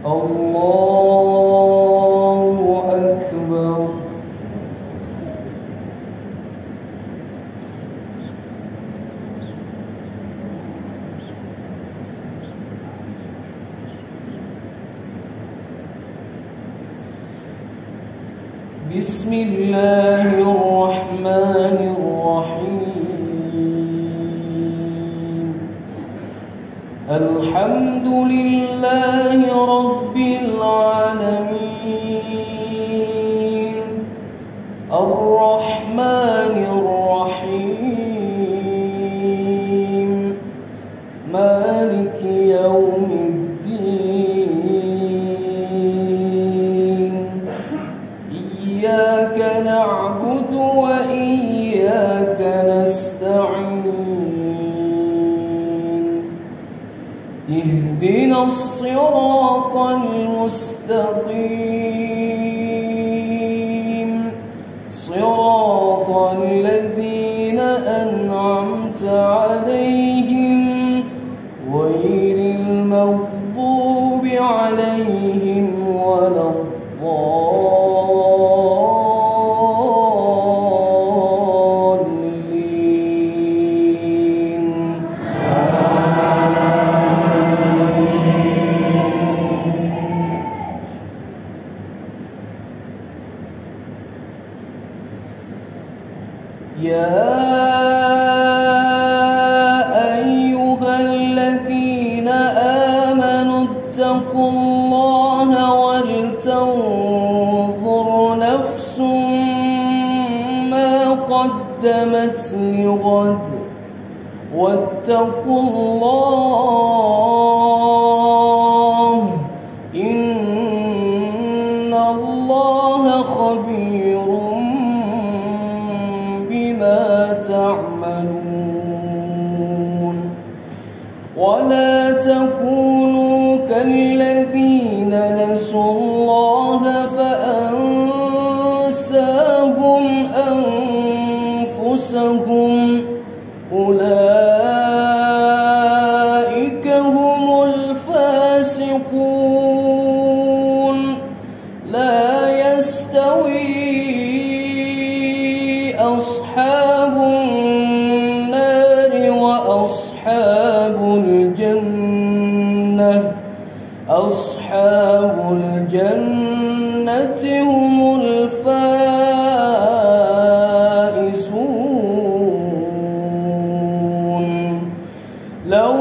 الله أكبر. بسم الله الرحمن الرحيم. الحمد لله رب العالمين الرحمن الرحيم مالك يوم الدين. إياك نعبد وإياك نستعين. اهدنا الصراط المستقيم صراط الذين أنعمت عليهم غير المغضوب عليهم ولا الضالين. يا أيها الذين آمنوا اتقوا الله ولتنظر نفس ما قدمت لغد واتقوا الله إن الله خبير بما تعملون. ولا تكونوا كالذين نسوا الله فأنساهم أنفسهم أولئك هم الفاسقون. لا يستوي أصحاب النار وأصحاب الجنة. أصحاب الجنة هم الفائزون. لو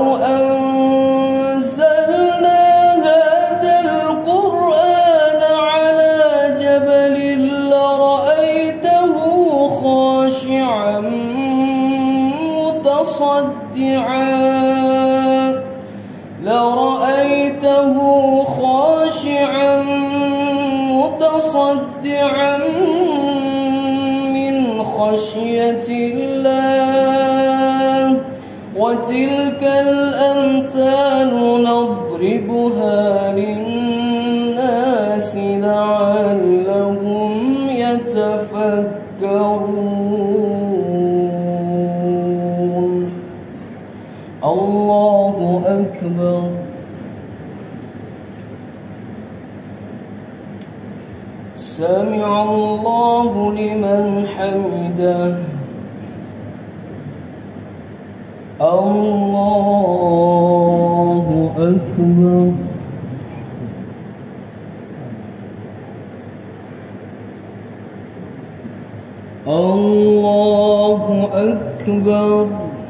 أنزلنا هذا القرآن على جبل لرأيته خاشعا متصدعا من خشية الله. وتلك الأمثال نضربها للناس لعلهم يتفكرون. الله أكبر. سمع الله لمن حمده. الله أكبر. الله أكبر.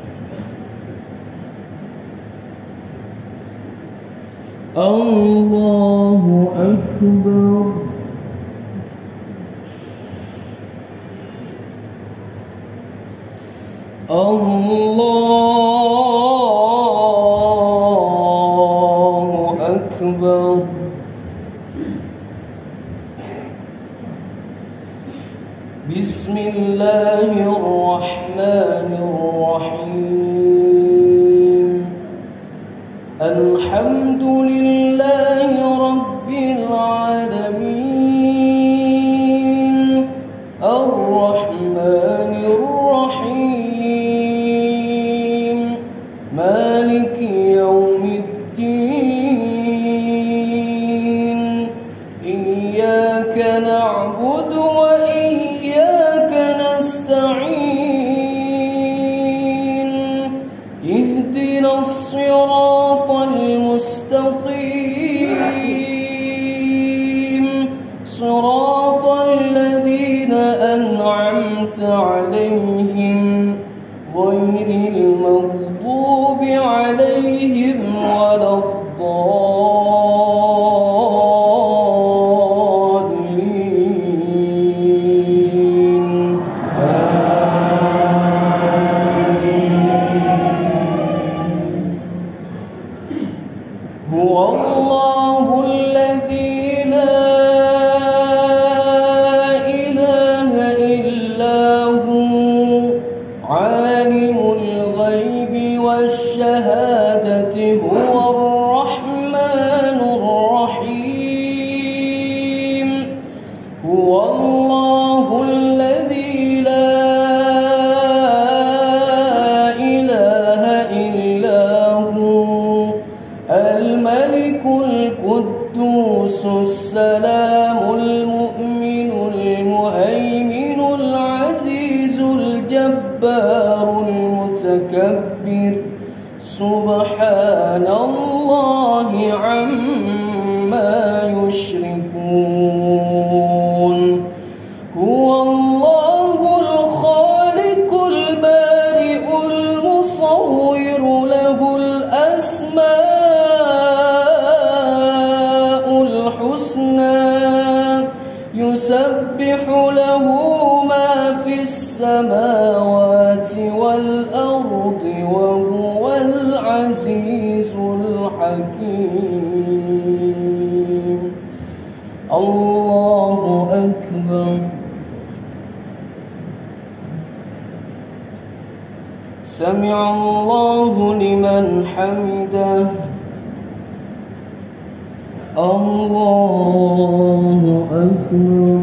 الله أكبر. الله أكبر. بسم الله الرحمن الرحيم. الحمد لله رب العالمين الرحمن الرحيم مالك يوم الدين. مستقيم صراط الذين أنعمت عليهم غير المغضوب عليهم ولا الضالين هو الله الذي لا إله إلا هو عالم الغيب والشهادة هو الرحمن الرحيم هو الله الذي لا إله إلا هو الملك القدوس السلام المؤمن المهيمن العزيز الجبار المتكبر سبحان الله عما يشركون هو الله الخالق البارئ المصور له الأسماء الحسنى يسبح له ما في السماوات والأرض وهو العزيز الحكيم الله أكبر سمع الله لمن حمده الله أكبر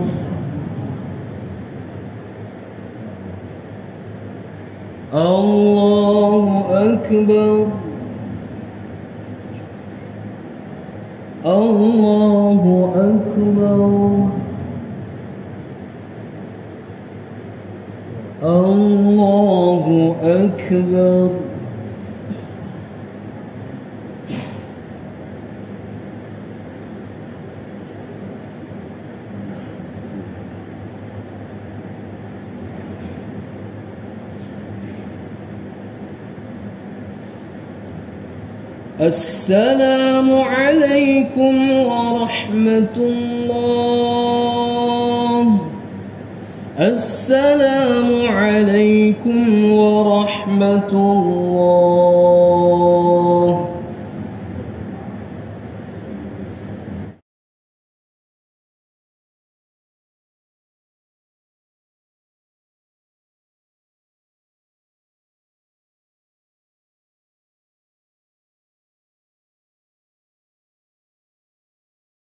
الله أكبر الله أكبر الله أكبر السلام عليكم ورحمة الله السلام عليكم ورحمة